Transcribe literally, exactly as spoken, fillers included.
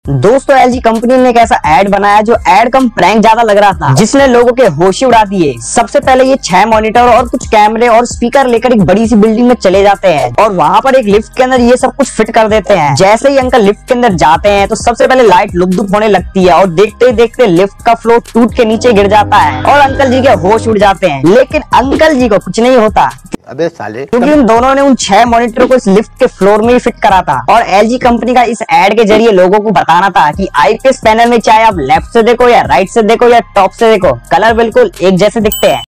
दोस्तों LG company ने एक ऐसा एड बनाया जो एड कम प्रैंक ज्यादा लग रहा था, जिसने लोगों के होश ही उड़ा दिए। सबसे पहले ये छह मॉनिटर और कुछ कैमरे और स्पीकर लेकर एक बड़ी सी बिल्डिंग में चले जाते हैं और वहाँ पर एक लिफ्ट के अंदर ये सब कुछ फिट कर देते हैं। जैसे ही अंकल लिफ्ट के अंदर जाते हैं तो सबसे पहले लाइट लुक होने लगती है और देखते देखते लिफ्ट का फ्लोर टूट के नीचे गिर जाता है और अंकल जी के होश उड़ जाते हैं। लेकिन अंकल जी को कुछ नहीं होता, अबे साले, क्योंकि उन दोनों ने उन छह मॉनिटर को इस लिफ्ट के फ्लोर में ही फिट करा था। और एलजी कंपनी का इस एड के जरिए लोगों को बताना था कि आईपीएस पैनल में चाहे आप लेफ्ट से देखो या राइट से देखो या टॉप से देखो, कलर बिल्कुल एक जैसे दिखते हैं।